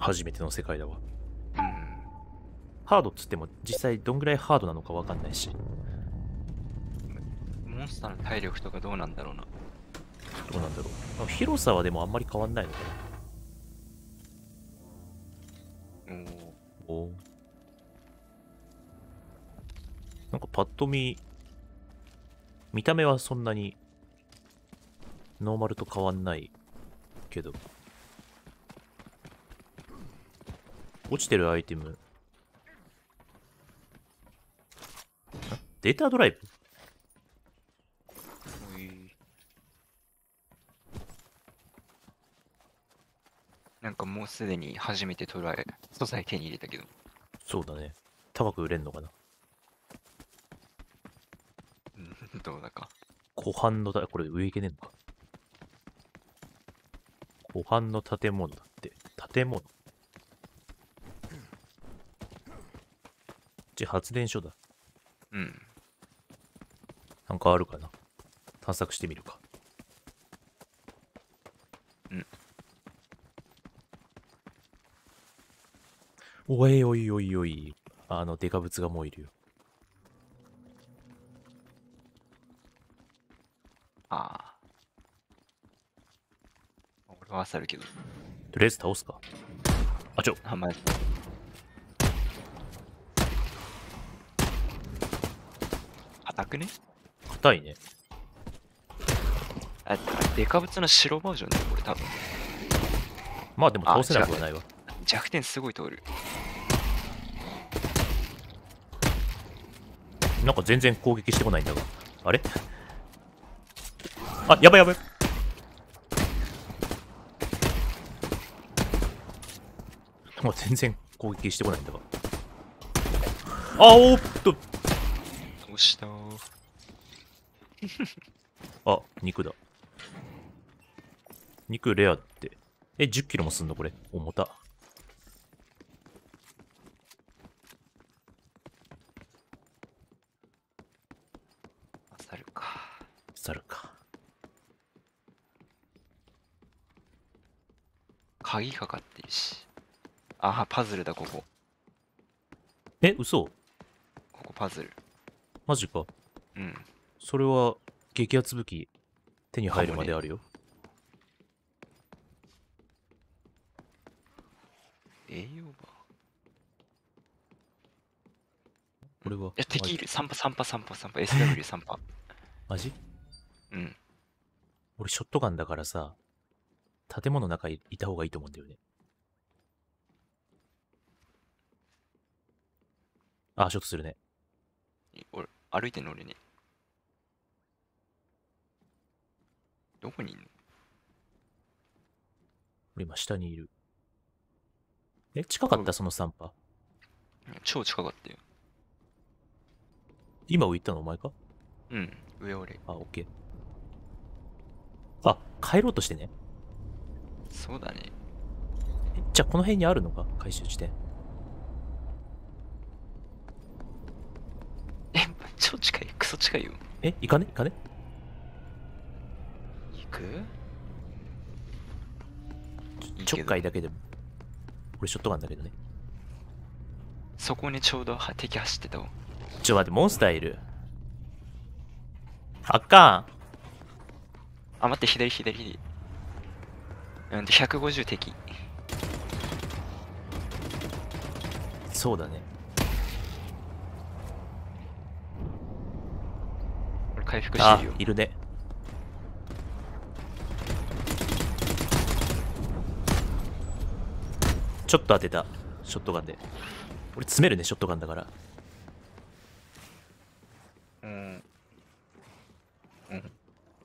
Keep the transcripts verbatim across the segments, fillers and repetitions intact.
初めての世界だわ。 うん。 ハードっつっても実際どんぐらいハードなのかわかんないし。 モンスターの体力とかどうなんだろうな。 どうなんだろう。広さはでもあんまり変わんないのかな。 おお。 おなんかパッと見、見た目はそんなにノーマルと変わんないけど。落ちてるアイテム。データドライブおい。なんかもうすでに初めてトライ、素材手に入れたけど。 そうだね。高く売れんのかな。 うんどうだか。 湖畔のだ、これ上行けねえのか。湖畔の建物だって。建物。ち発電所だ。 うん。 なんかあるかな。探索してみるか。 うん。 おいおいおいおい。あの、デカブツがもういるよ。 ああ。俺は漁るけど。 とりあえず倒すか。あ、ちょ。 あ、まあ、硬くね。 硬いね。 あ、デカブツの白バージョンだよ、これ多分。 まあでも倒せなくはないわ。 弱点すごい通る。 なんか全然攻撃してこないんだが。あれあ、やばいやばい。もう全然攻撃してこないんだが。あ、おーっと。 どうしたあ、肉だ。肉レアって。え、じゅっキロもすんのこれ。重た。 漁るか。 猿か。 鍵かかってるし。あ、パズルだ、ここ。 え、嘘ここパズル。 マジか。 うん。 それは激アツ武器手に入るまであるよ。 栄養バー。 これは。 いや、敵いる。さんパ、さんパ、さんパ、さんパ。エスダブリューさんパ。 マジうん。 俺ショットガンだからさ、建物の中にいた方がいいと思うんだよね。あ、ショットするね。 俺、歩いてんの俺ね。どこにいんの？ 俺今下にいる。え、近かったそのさんパ。 超近かったよ。 今浮いたのお前か？ うん。上俺。 あ、オッケー。あ、帰ろうとしてね。 そうだね。 え、じゃあこの辺にあるのか回収地点。 え、超近い。クソ近いよ。 え、行かね行かね行くいいちょけどっかいだけでも。俺ショットガンだけどね。 そこにちょうどは敵走ってたわ。 ちょ、待って、モンスターいる。あかあ、待って、左、左、左。うんと、ひゃくごじゅう敵。 ん。そうだね。 俺回復してあるよ。、 いるね。ちょっと当てた。ショットガンで。俺詰めるね、ショットガンだから。 うん。うん。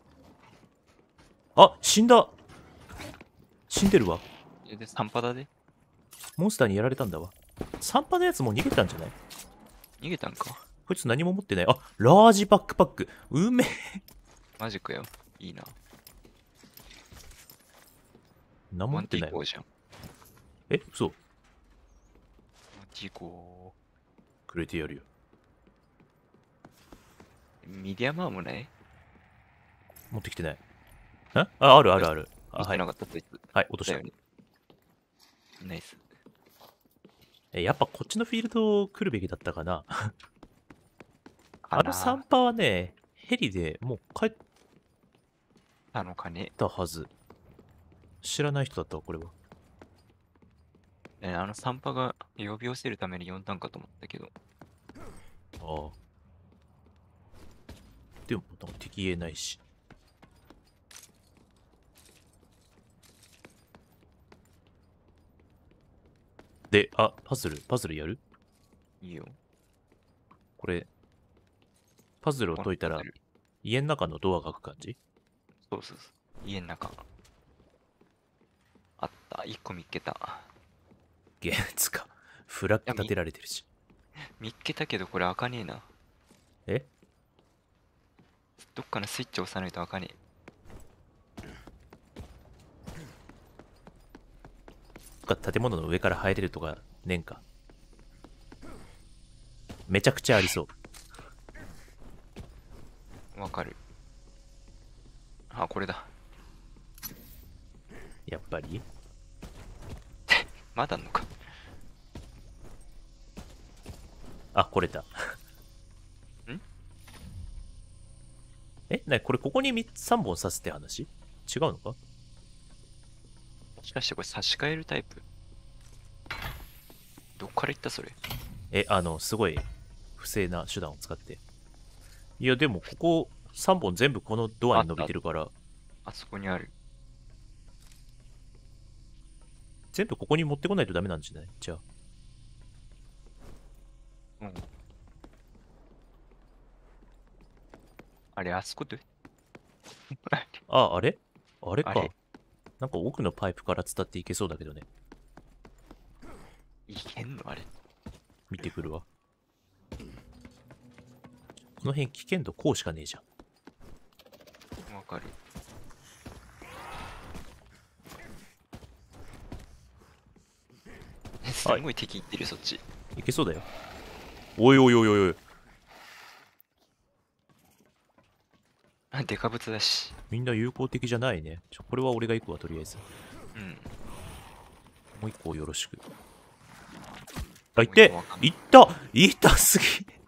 あ、死んだ。死んでるわ。 で、さんパだで。 モンスターにやられたんだわ。さんパのやつもう逃げたんじゃない？ 逃げたんか。 こいつ何も持ってない。あ、ラージバックパック。うめえ。 マジかよ。いいな。 何もワン持ってないわ。 ティーこうじゃん。 え、嘘。 ワンティーこくれてやるよ。 う。ミディアマーもない持ってきてない。んあ、あるあるある。あ、はい。 見てなかった、そいつ。 はい、落とした。 だよね。ナイス。 え、やっぱこっちのフィールド来るべきだったかな。 かあのなサンパはね、ヘリでもう帰っなのかね。 たはず。知らない人だったわ、これは。 ねあのサンパが呼び寄せるために呼んだんかと思ったけど。 ああ。でも、なんか敵言えないし。で、あ、パズル、パズルやる？ いいよ。 これ、パズルを解いたら、家の中のドアが開く感じ？ そうそうそう。家の中。あった。一個見っけた。 ゲーツか。フラッグ立てられてるし。 見っけたけどこれ開かねえな。 え？ どっかのスイッチ押さないと開かねえ。 か建物の上から入れるとかねんか。めちゃくちゃありそう。 わかる。あ、これだ。 やっぱりまだあんのか。 あ、これだ。 んえ、なにこれここにさんぼん刺すって話？違うのか？ もしかしてこれ差し替えるタイプ？どっから行ったそれ？ え、あの、すごい不正な手段を使って。いや、でもここさんぼん全部このドアに伸びてるから、 あそこにある。 全部ここに持ってこないとダメなんじゃない？じゃあ。 うん。あれ、あそこであ、あれあれか。 あれなんか奥のパイプから伝っていけそうだけどね。 いけんのあれ。 見てくるわ。この辺危険度こうしかねえじゃん。 わかる。えすごい敵いってるそっち。 いけそうだよ。おいおいおいおいおい。 あ、デカブツだし。 みんな友好的じゃないね。ちょ、これは俺が行くわ、とりあえず。 うん。 もう一個よろしく。あ、いっていった痛すぎ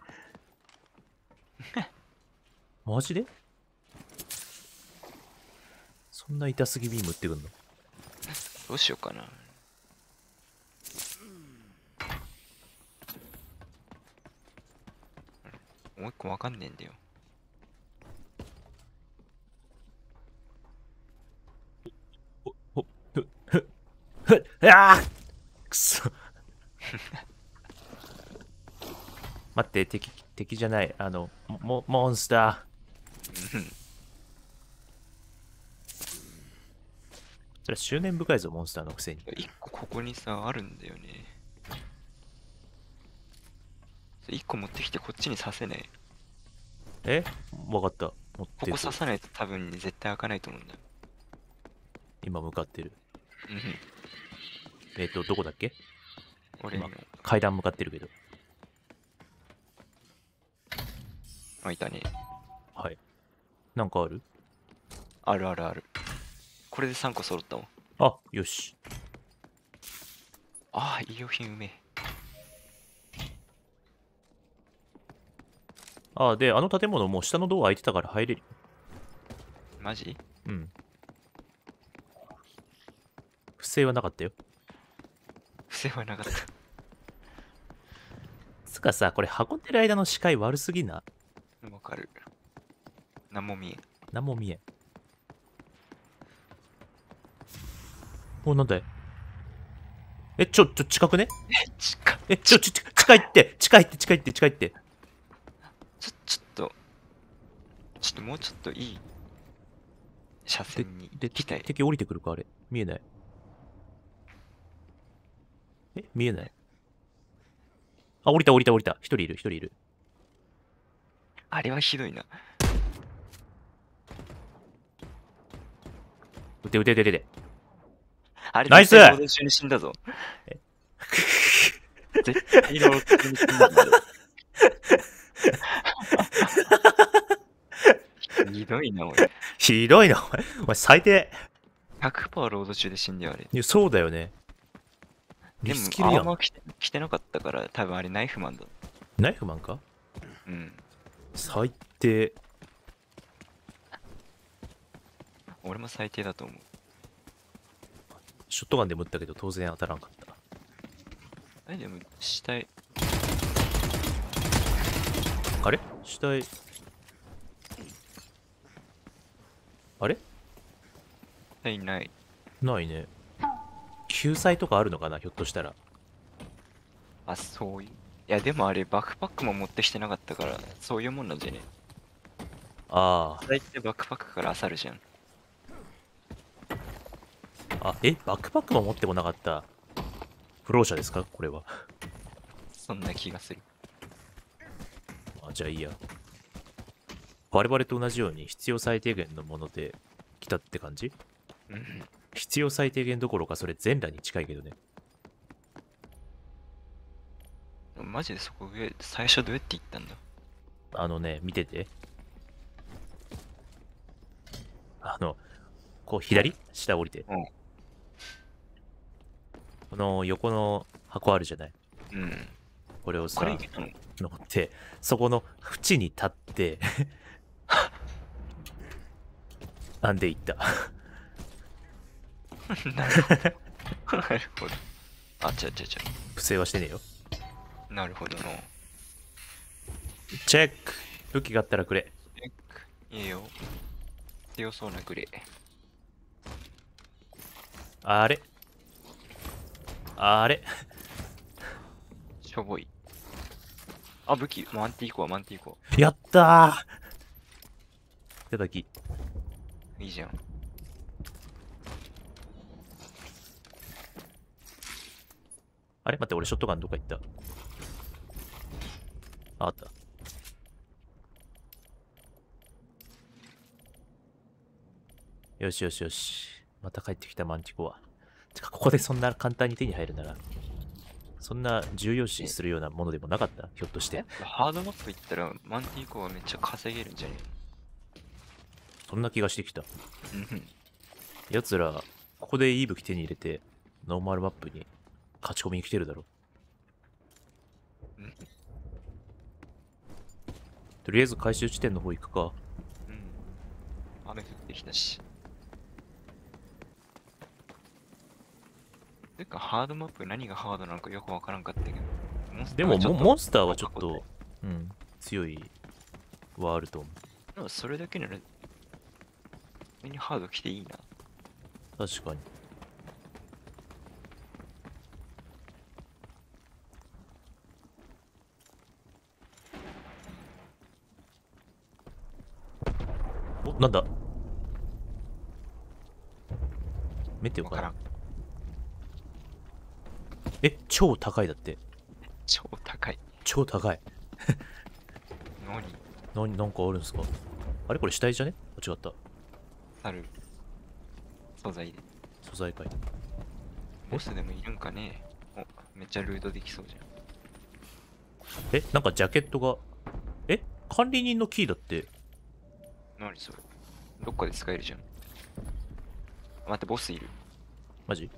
マジでそんな痛すぎビーム打ってくんの？ どうしようかな。もう一個わかんねえんだよ。 ほ、ふ、ふ、ふ、ああくそ待って、敵、敵じゃない。あの、モ、モンスター。それは執念深いぞ、モンスターのくせに。 一個ここにさ、あるんだよね。一個持ってきてこっちに刺せない。 えわかった。持ってここ刺さないと多分絶対開かないと思うんだよ。 今向かってる。 うん。 えっと、どこだっけ？ 俺の。 階段向かってるけど。 あ、いたね。 はい。なんかある？ あるあるある。これでさんこ揃ったもん。 あ、よし。 ああ、医療品うめえ。 あ、で、あの建物もう下のドア開いてたから入れる。 マジ？ うん。不正はなかったよ。 不正はなかった。 つかさ、これ運んでる間の視界悪すぎな。 わかる。なんも見えん。 なんも見えん。お、なんだい？え、ちょ、ちょ、近くね？ え、近っ。 え、ちょ、ちょ、近いって、近いって、近いって、近いって。 ちょ、ちょっと、ちょっともうちょっといい車線にで、 行きたい。 敵降りてくるか、あれ。見えない。え、見えない。あ、降りた降りた降りた。一人いる、一人いる。 あれはひどいな。 撃て撃て撃て撃て。 あれナイス絶対ロード中に死んだぞ。絶対ロード中に死んだぞ。ひどいな、おい。 ひどいな、お前。お前最低。 ひゃくパーセントロード中で死んだよ、あれ。 いや、そうだよね。 リでもスキルやん。 アーマー着て、着てなかったから、多分あれナイフマンだ。 ナイフマンか。 うん。 最低。 俺も最低だと思う。 ショットガンでも撃ったけど当然当たらんかった。 え、でも、死体、 あれ死体。あれ死体ない。 ないね。救済とかあるのかな、ひょっとしたら。 あ、そういう。いや、でもあれ、バックパックも持ってきてなかったから、そういうもんなんじゃね。 あ大体バックパックから漁るじゃん。 あ。あ、え、バックパックも持ってこなかった。不老者ですかこれは。 そんな気がする。 あ、じゃあいいや。我々と同じように必要最低限のもので来たって感じ。 うん。 必要最低限どころかそれ全裸に近いけどね。 マジでそこ上、最初どうやって行ったんだ。 あのね、見てて。あの、こう左下降りて。 うん。 この横の箱あるじゃない。 うん。 これをさ、 これ行けたの。 登って、そこの縁に立ってなんで行った。 なるほど。なるほど。あ、ちゃちゃちゃ。 不正はしてねえよ。 なるほどの。 チェック。武器があったらくれ。 えっいいよ。強そうなグレー。 あれあれしょぼい。あ、武器、マンティーコア、マンティーコやったー。いただき。 ア。いいじゃん。 あれ待って、俺ショットガンどっか行った。あ、あった。よしよしよし。また帰ってきたマンティコア。てか、ここでそんな簡単に手に入るなら、そんな重要視するようなものでもなかったひょっとして。 ハードマップ行ったらマンティーコアめっちゃ稼げるんじゃねそんな気がしてきた。 えの。うん奴ら、ここでいい武器手に入れて、ノーマルマップに勝ち込みに来てるだろ。 うん。 とりあえず回収地点の方行くか。 うん。雨降ってきたし。てか、ハードマップ何がハードなのかよくわからんかったけど。モンスタでもーはちょっとモモンスターはちょっ過去と、うん、強いはあると思でもそれだけなら、普通にハード来ていいな。 う。確かに。お、なんだメテオかな。 わからん。 え、超高いだって。 超高い。 超高い。 何な、なんかあるんですか。あれこれ死体じゃね。あ、違った。 猿。素材で。 素材かい。 ボスでもいるんかね。お、めっちゃルードできそうじゃん。 え、なんかジャケットが。え、管理人のキーだって。 何それ。どっかで使えるじゃん。待って、ボスいる。 マジ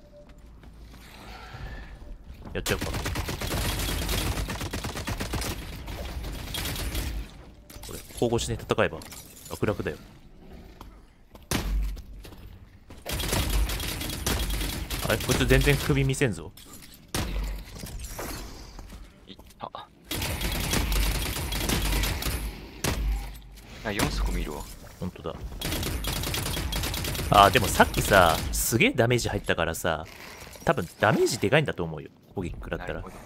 やっちゃうか。これ、交互して戦えば楽々だよ。あれこいつ全然首見せんぞ。 いった。あ、よん足見るわ。 ほんとだ。あー、でもさっきさ、すげえダメージ入ったからさ、多分ダメージでかいんだと思うよ。攻撃食らったらなるほ。ど。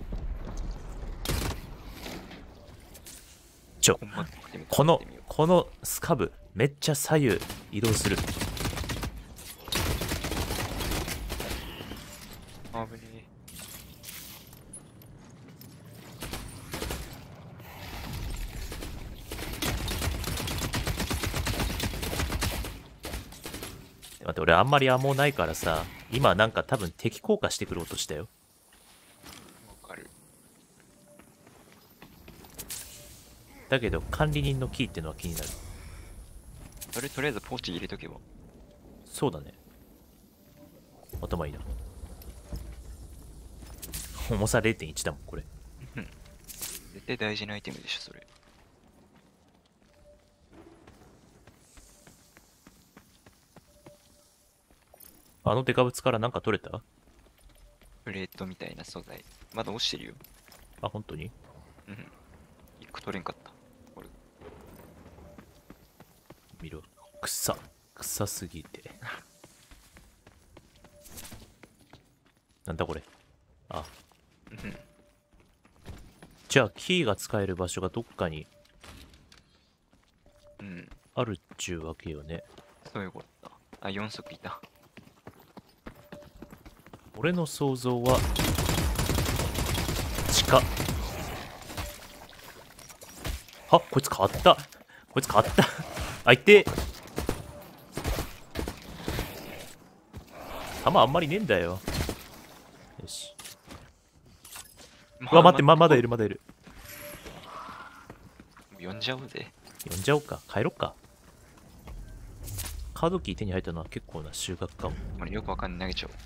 ちょ、 コンバットしてみこのやってみよ、 このスカブ、めっちゃ左右移動する。 うあぶねえ。 待って、俺あんまりアモないからさ、今なんか多分敵効果してくる音したよ。 わかる。 だけど管理人のキーってのは気になる。 それとりあえずポーチ入れとけば。 そうだね。頭いいな。 重さ れいてんいち だもん、これ。 絶対大事なアイテムでしょ、それ。 あのデカブツからなんか取れた？ プレートみたいな素材。まだ落ちてるよ。 あ、本当に？ うん。一個取れんかった。これ。 見ろ。草。草すぎて。なんだこれ。あ。 うん。 じゃあ、キーが使える場所がどっかにうん。 あるっちゅうわけよね。 そういうことだ。あ、よん足いた。 俺の想像は、地下。はこいつ変わった。こいつ変わった。あ、いて。弾あんまりねえんだよ。よし。うわ、待って、ま、まだいる、まだいる。 呼んじゃおうぜ。 呼んじゃおうか。帰ろっか。カードキー手に入ったのは結構な収穫かも。 俺よくわかんない投げちゃおう。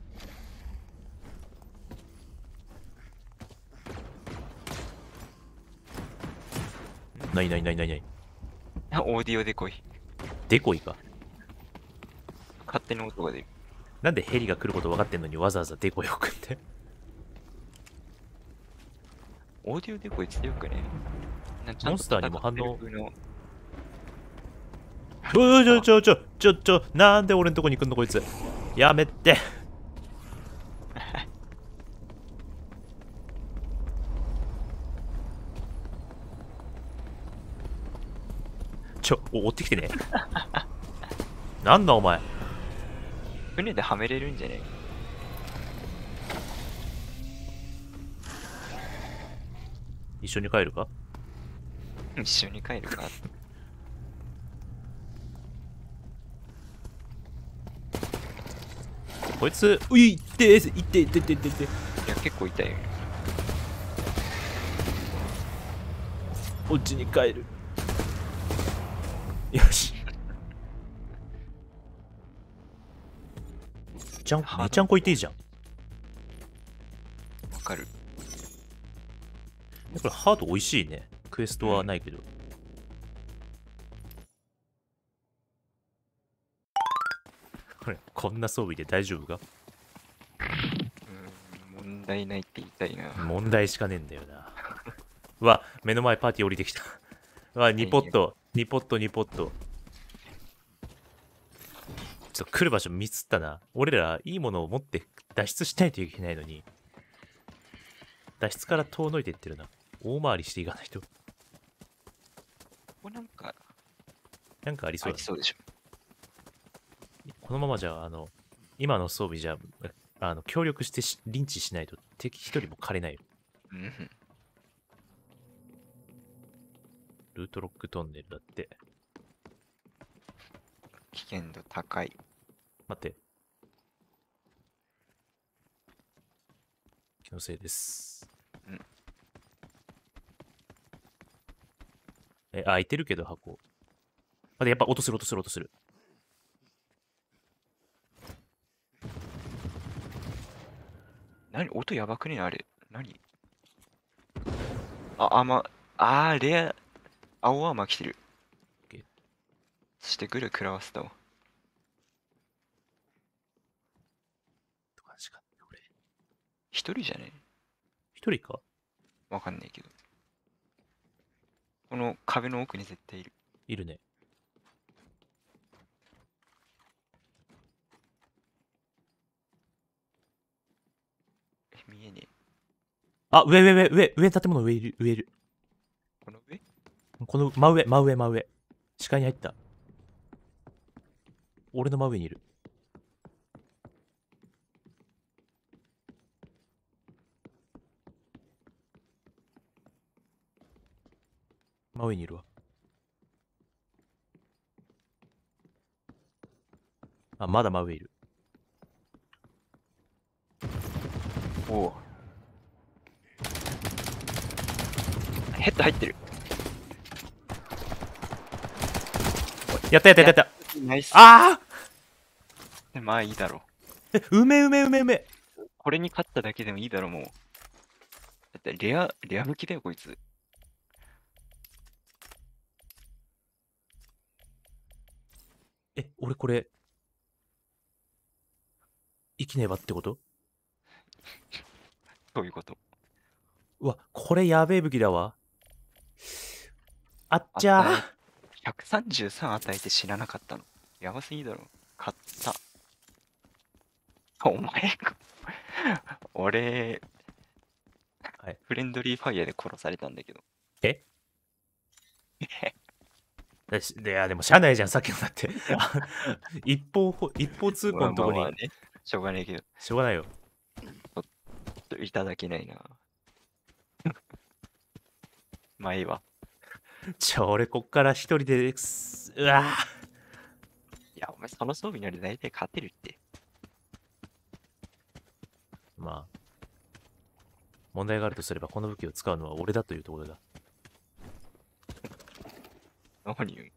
ないないないないない。 オーディオで来い。 デコイか。 勝手に音が出る。 なんでヘリが来ること分かってんのにわざわざデコイ置くんで。 オーディオで来い強くね。 モンスターにも反応。 のちょちょちょちょちょちょなんで俺んとこに来んのこいつ。やめて。ちょ、追ってきてね。なんだお前。 船ではめれるんじゃね一緒に帰るか？ 一緒に帰るか。 こいつ、ういっていっていっていっていっていって。いや、結構痛いよ。 お家に帰る。よし。ちゃん、めちゃんこいていいじゃん。 わかる。 これハード美味しいね。クエストはないけど。うん、これ、こんな装備で大丈夫か？ うん、問題ないって言いたいな。 問題しかねえんだよな。うわ、目の前パーティー降りてきた。うわ、にポット、にポット、にポット。ちょっと来る場所ミスったな。俺らいいものを持って脱出しないといけないのに。脱出から遠のいていってるな。大回りしていかないと。 ここなんか、 なんかありそうだ、ね。 ありそうでしょ。 このままじゃ、あの、今の装備じゃ、あの、協力してリンチしないと敵一人も枯れないよ。 うん。 ルートロックトンネルだって。 危険度高い。 待って。気のせいです。 うん。 え、開いてるけど箱。待って、やっぱ音する音する音する。 何音やばくねあれ。何あ、あま、あー、レア、青アーマー来てる。そしてグル食らわせたわ。一人じゃね一人かわかんないけど。この壁の奥に絶対いる。 いるね。 え、見えねえ。 あ、上上上上上建物上いる上いる。 この上この真上真上真上。視界に入った。俺の真上にいる。真上にいるわ。あ、まだ真上いる。 おお。ヘッド入ってる。 やったやったやったやった。 ナイス。 ああまあいいだろう。え、うめうめうめうめ。 これに勝っただけでもいいだろ、もう。 ってレア、レア武器だよ、こいつ。 え、俺これ、生きねばってこと？ どういうこと？ うわ、これやべえ武器だわ。あっちゃ与え、 ー。 ひゃくさんじゅうさん与えて死ななかったの。やばすぎだろ。買った。お前が俺、 はい。 フレンドリーファイヤーで殺されたんだけど。 えだしいや、でも、しゃあないじゃん、さっきのだって。あ一方ほ、一方通行まあのとこに、 まあまあね。しょうがないけど、ちしょうがないよ。 ょっといただけないな。まあいいわ。 ちょ、俺こっから一人で、すうわぁ。 いや、お前その装備なら大体勝てるって。 まあ、問題があるとすれば、この武器を使うのは俺だというところだ。 何よ。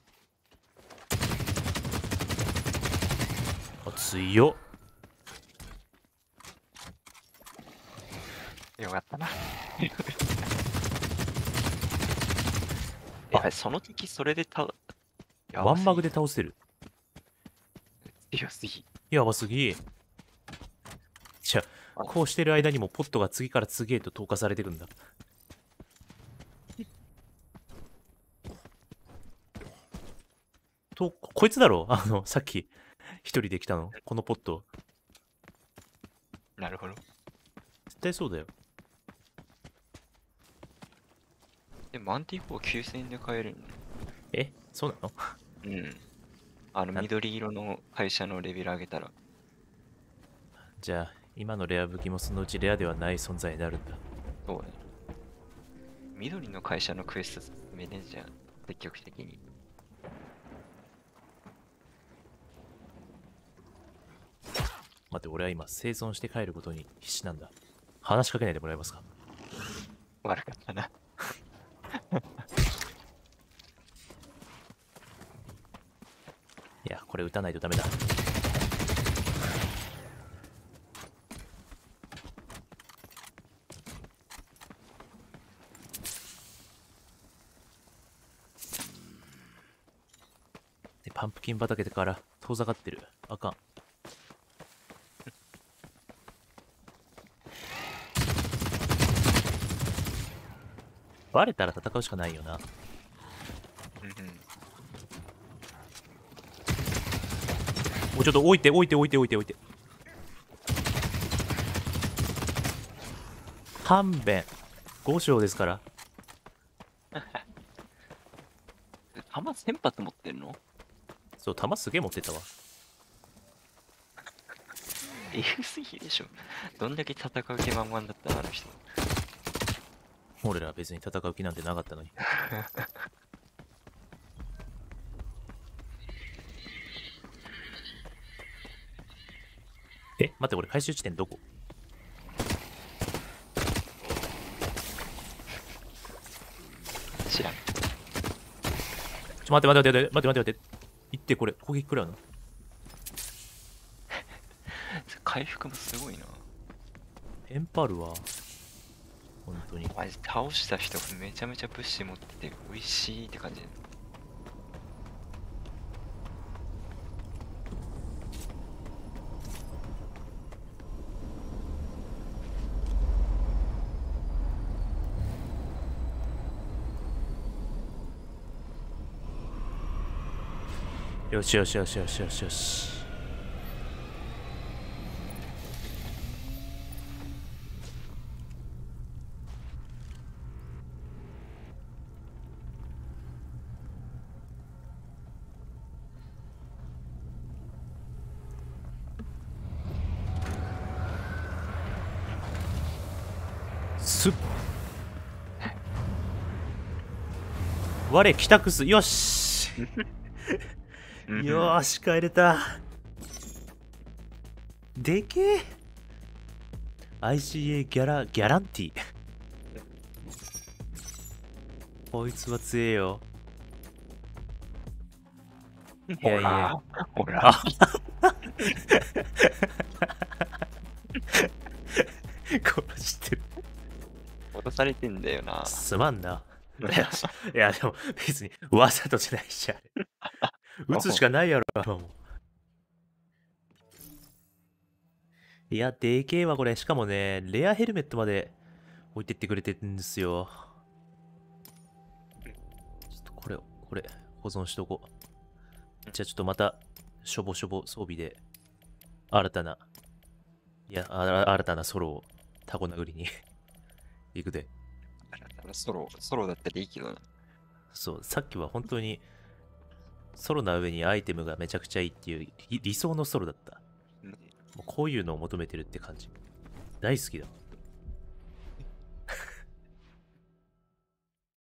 あ、強っ。 よかったな。やばい、その時それでた、やばすぎワンマグで倒せる。 強すぎ。 やばすぎ。じゃあ、こうしてる間にもポットが次から次へと投下されていくんだ。と、こいつだろあの、さっき一人で来たの。このポット。 なるほど。 絶対そうだよ。 で、マンティフォーきゅうせんえんで買えるんだ。 え、そうなの？ うん。あの、 な緑色の会社のレベル上げたら。 じゃあ、今のレア武器もそのうちレアではない存在になるんだ。 そうね。緑の会社のクエスト進めねえじゃん。積極的に。 待って、俺は今生存して帰ることに必死なんだ。話しかけないでもらえますか？ 悪かったな。 いや、これ撃たないとダメだ。でパンプキン畑から遠ざかってる。あかん。バレたら戦うしかないよな。 うんうん。 もうちょっと置いて置いて置いて置いて置いて。勘弁。ご章ですから。 弾せん発持ってんの？ そう、弾すげえ持ってったわ。 えぐすぎでしょ。どんだけ戦う気満々だったのあの人。 俺らは別に戦う気なんてなかったのに。え、待って、俺回収地点どこ？ 知らん。 ちょ、待って待って待って待って待って待って。行ってこれ、攻撃食らうの？ 回復もすごいな。 テンパるわ。本当に。 マジ倒した人めちゃめちゃ物資持ってて美味しいって感じ。 よしよしよしよしよしよし。すっ。我帰宅す。よし。よーし、帰れた。でけえ。アイシーエー ギャラ、ギャランティー。こいつは強えよ。いやいや。 ほら。 殺してる。 殺されてんだよな。 すまんな。いや、いやでも別にわざとじゃないし、あれ。撃つしかないやろ、あのいや、でけえわ、これ。しかもね、レアヘルメットまで置いてってくれてるんですよ。ちょっとこれ、これ、保存しとこう。じゃあちょっとまた、しょぼしょぼ装備で、新たな、いや、あ新たなソロをタコ殴りに行くで。 ソロ、ソロだったらいいけどな。 そう、さっきは本当に、ソロな上にアイテムがめちゃくちゃいいっていう理理想のソロだった。 うんもうこういうのを求めてるって感じ。大好きだ。